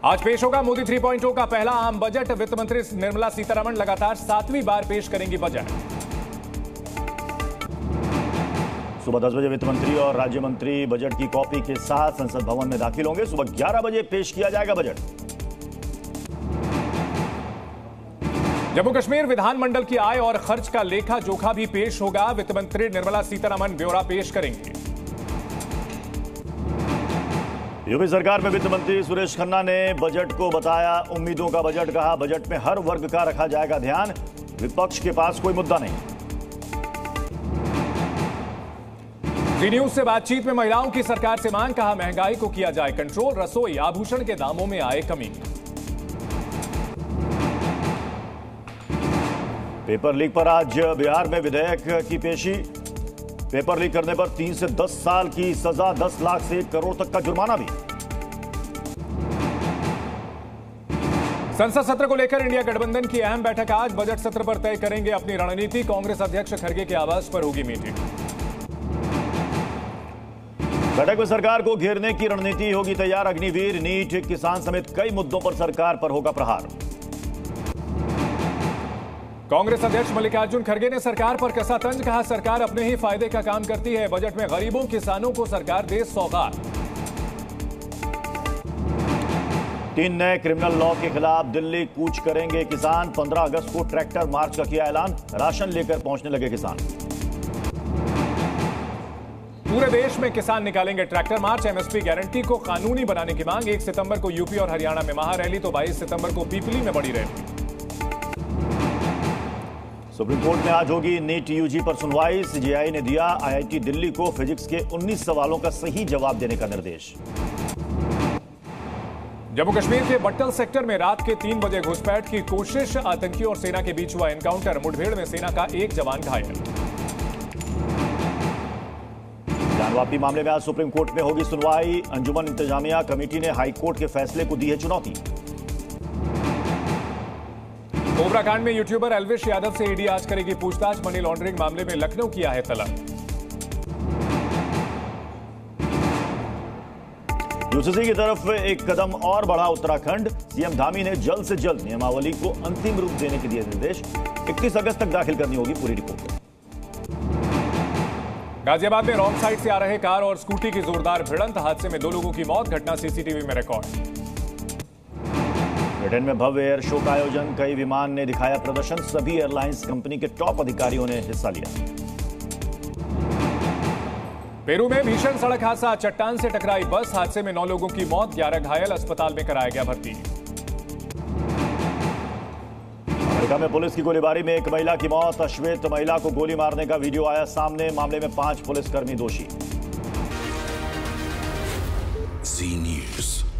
आज पेश होगा मोदी 3.0 का पहला आम बजट। वित्त मंत्री निर्मला सीतारमण लगातार 7वीं बार पेश करेंगी बजट। सुबह 10 बजे वित्त मंत्री और राज्य मंत्री बजट की कॉपी के साथ संसद भवन में दाखिल होंगे। सुबह 11 बजे पेश किया जाएगा बजट। जम्मू कश्मीर विधानमंडल की आय और खर्च का लेखा जोखा भी पेश होगा। वित्त मंत्री निर्मला सीतारमण ब्यौरा पेश करेंगे। यूपी सरकार में वित्त मंत्री सुरेश खन्ना ने बजट को बताया उम्मीदों का बजट। कहा बजट में हर वर्ग का रखा जाएगा ध्यान, विपक्ष के पास कोई मुद्दा नहीं। जी न्यूज से बातचीत में महिलाओं की सरकार से मांग। कहा महंगाई को किया जाए कंट्रोल, रसोई आभूषण के दामों में आए कमी। पेपर लीक पर आज बिहार में विधेयक की पेशी। पेपर लीक करने पर 3 से 10 साल की सजा, 10 लाख से 1 करोड़ तक का जुर्माना भी। संसद सत्र को लेकर इंडिया गठबंधन की अहम बैठक आज। बजट सत्र पर तय करेंगे अपनी रणनीति। कांग्रेस अध्यक्ष खड़गे के आवास पर होगी मीटिंग। बैठक में सरकार को घेरने की रणनीति होगी तैयार। अग्निवीर, नीट, किसान समेत कई मुद्दों पर सरकार पर होगा प्रहार। कांग्रेस अध्यक्ष मल्लिकार्जुन खड़गे ने सरकार पर कसा तंज। कहा सरकार अपने ही फायदे का काम करती है। बजट में गरीबों किसानों को सरकार दे सौगात। 3 नए क्रिमिनल लॉ के खिलाफ दिल्ली कूच करेंगे किसान। 15 अगस्त को ट्रैक्टर मार्च का किया ऐलान। राशन लेकर पहुंचने लगे किसान। पूरे देश में किसान निकालेंगे ट्रैक्टर मार्च। एमएसपी गारंटी को कानूनी बनाने की मांग। 1 सितंबर को यूपी और हरियाणा में महारैली तो 22 सितंबर को पीपली में बड़ी रैली। सुप्रीम कोर्ट में आज होगी नीट यूजी पर सुनवाई। सीजेआई ने दिया आईआईटी दिल्ली को फिजिक्स के 19 सवालों का सही जवाब देने का निर्देश। जम्मू कश्मीर के बट्टल सेक्टर में रात के 3 बजे घुसपैठ की कोशिश। आतंकियों और सेना के बीच हुआ एनकाउंटर। मुठभेड़ में सेना का 1 जवान घायल। जान वापसी मामले में आज सुप्रीम कोर्ट में होगी सुनवाई। अंजुमन इंतजामिया कमेटी ने हाईकोर्ट के फैसले को दी है चुनौती। कोबरा कांड में यूट्यूबर एल्विश यादव से ईडी आज करेगी पूछताछ। मनी लॉन्ड्रिंग मामले में लखनऊ किया है तलब। यूसीसी की तरफ एक कदम और बढ़ा उत्तराखंड। सीएम धामी ने जल्द से जल्द नियमावली को अंतिम रूप देने के दिए निर्देश। 31 अगस्त तक दाखिल करनी होगी पूरी रिपोर्ट। गाजियाबाद में रॉन्ग साइड से आ रहे कार और स्कूटी की जोरदार भिड़ंत। हादसे में 2 लोगों की मौत। घटना सीसीटीवी में रिकॉर्ड। ब्रिटेन में भव्य एयर शो का आयोजन। कई विमान ने दिखाया प्रदर्शन। सभी एयरलाइंस कंपनी के टॉप अधिकारियों ने हिस्सा लिया। पेरू में भीषण सड़क हादसा। चट्टान से टकराई बस। हादसे में 9 लोगों की मौत, 11 घायल। अस्पताल में कराया गया भर्ती। अमेरिका में पुलिस की गोलीबारी में 1 महिला की मौत। अश्वेत महिला को गोली मारने का वीडियो आया सामने। मामले में 5 पुलिसकर्मी दोषी। जी न्यूज।